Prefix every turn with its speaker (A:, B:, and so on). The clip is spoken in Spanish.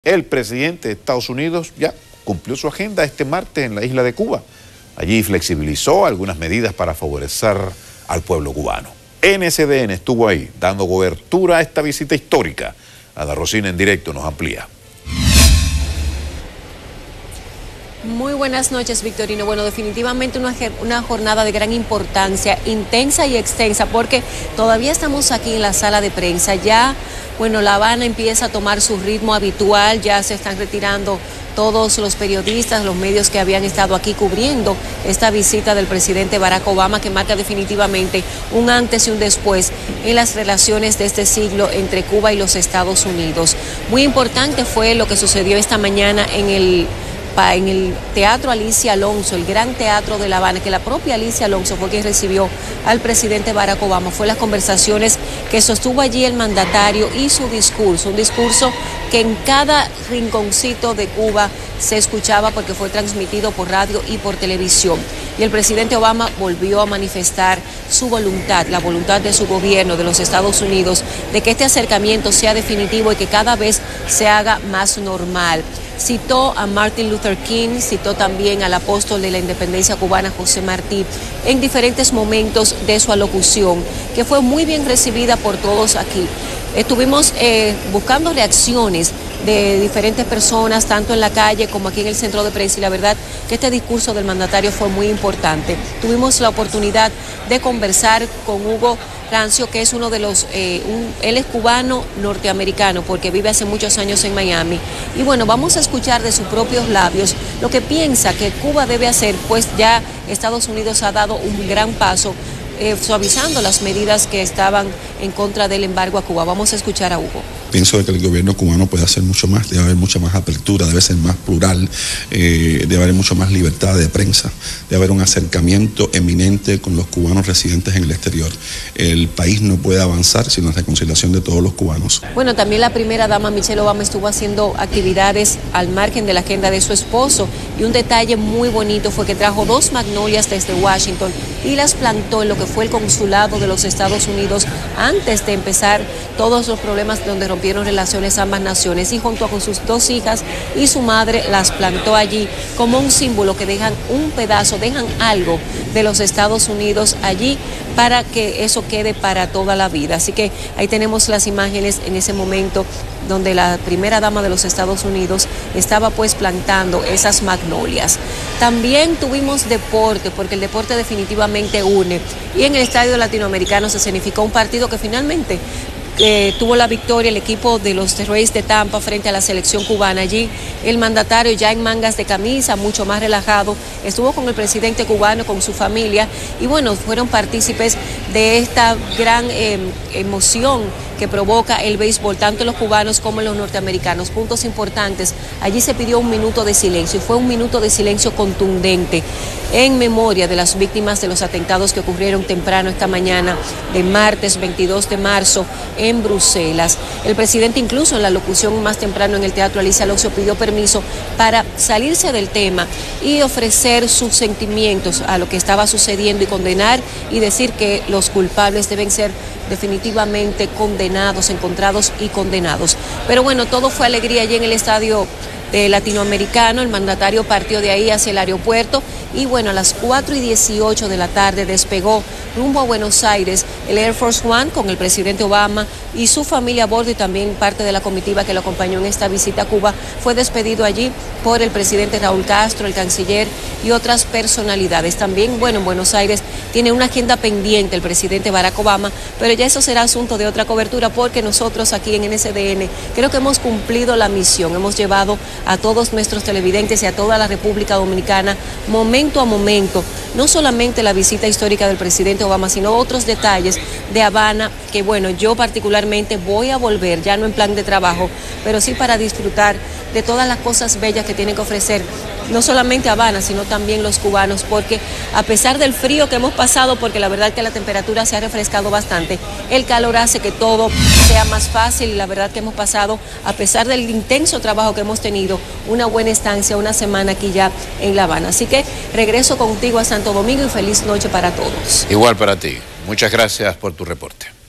A: El presidente de Estados Unidos ya cumplió su agenda este martes en la isla de Cuba. Allí flexibilizó algunas medidas para favorecer al pueblo cubano. NSDN estuvo ahí dando cobertura a esta visita histórica. Ada Rosina en directo nos amplía.
B: Muy buenas noches, Victorino. Bueno, definitivamente una jornada de gran importancia, intensa y extensa, porque todavía estamos aquí en la sala de prensa. Ya, bueno, La Habana empieza a tomar su ritmo habitual, ya se están retirando todos los periodistas, los medios que habían estado aquí cubriendo esta visita del presidente Barack Obama, que marca definitivamente un antes y un después en las relaciones de este siglo entre Cuba y los Estados Unidos. Muy importante fue lo que sucedió esta mañana en el Teatro Alicia Alonso, el Gran Teatro de La Habana, que la propia Alicia Alonso fue quien recibió al presidente Barack Obama. Fue las conversaciones que sostuvo allí el mandatario y su discurso, un discurso que en cada rinconcito de Cuba se escuchaba porque fue transmitido por radio y por televisión. Y el presidente Obama volvió a manifestar su voluntad, la voluntad de su gobierno, de los Estados Unidos, de que este acercamiento sea definitivo y que cada vez se haga más normal. Citó a Martin Luther King, citó también al apóstol de la independencia cubana, José Martí, en diferentes momentos de su alocución, que fue muy bien recibida por todos aquí. Estuvimos buscando reacciones de diferentes personas, tanto en la calle como aquí en el centro de prensa, y la verdad que este discurso del mandatario fue muy importante. Tuvimos la oportunidad de conversar con Hugo Rancio, que es uno de los, él es cubano norteamericano porque vive hace muchos años en Miami. Y bueno, vamos a escuchar de sus propios labios lo que piensa que Cuba debe hacer, pues ya Estados Unidos ha dado un gran paso suavizando las medidas que estaban en contra del embargo a Cuba. Vamos a escuchar a Hugo.
C: Pienso que el gobierno cubano puede hacer mucho más, debe haber mucha más apertura, debe ser más plural, debe haber mucho más libertad de prensa, debe haber un acercamiento eminente con los cubanos residentes en el exterior. El país no puede avanzar sin la reconciliación de todos los cubanos.
B: Bueno, también la primera dama Michelle Obama estuvo haciendo actividades al margen de la agenda de su esposo, y un detalle muy bonito fue que trajo 2 magnolias desde Washington y las plantó en lo que fue el consulado de los Estados Unidos antes de empezar todos los problemas donde rompieron relaciones ambas naciones, y junto con sus 2 hijas y su madre las plantó allí como un símbolo, que dejan un pedazo, dejan algo de los Estados Unidos allí para que eso quede para toda la vida. Así que ahí tenemos las imágenes en ese momento donde la primera dama de los Estados Unidos estaba pues plantando esas magnolias. También tuvimos deporte, porque el deporte definitivamente une, y en el Estadio Latinoamericano se escenificó un partido que finalmente tuvo la victoria el equipo de los Rays de Tampa frente a la selección cubana. Allí el mandatario, ya en mangas de camisa, mucho más relajado, estuvo con el presidente cubano, con su familia, y bueno, fueron partícipes de esta gran emoción que provoca el béisbol, tanto en los cubanos como en los norteamericanos. Puntos importantes, allí se pidió un minuto de silencio, y fue un minuto de silencio contundente en memoria de las víctimas de los atentados que ocurrieron temprano esta mañana de martes 22 de marzo en Bruselas. El presidente, incluso en la locución más temprano en el Teatro Alicia Alonso, pidió permiso para salirse del tema y ofrecer sus sentimientos a lo que estaba sucediendo y condenar y decir que los culpables deben ser definitivamente condenados, encontrados y condenados. Pero bueno, todo fue alegría allí en el Estadio Latinoamericano. El mandatario partió de ahí hacia el aeropuerto, y bueno, a las 4:18 de la tarde despegó rumbo a Buenos Aires el Air Force One con el presidente Obama y su familia a bordo, y también parte de la comitiva que lo acompañó en esta visita a Cuba. Fue despedido allí por el presidente Raúl Castro, el canciller y otras personalidades. También, bueno, en Buenos Aires tiene una agenda pendiente el presidente Barack Obama, pero ya eso será asunto de otra cobertura, porque nosotros aquí en NSDN creo que hemos cumplido la misión. Hemos llevado a todos nuestros televidentes y a toda la República Dominicana, momento a momento, no solamente la visita histórica del presidente Obama, sino otros detalles de Habana, que bueno, yo particularmente voy a volver, ya no en plan de trabajo, pero sí para disfrutar de todas las cosas bellas que tienen que ofrecer, no solamente Habana, sino también los cubanos, porque a pesar del frío que hemos pasado, porque la verdad que la temperatura se ha refrescado bastante, el calor hace que todo sea más fácil, y la verdad que hemos pasado, a pesar del intenso trabajo que hemos tenido, una buena estancia, una semana aquí ya en La Habana. Así que regreso contigo a Santo Domingo, y feliz noche para todos.
A: Igual para ti. Muchas gracias por tu reporte.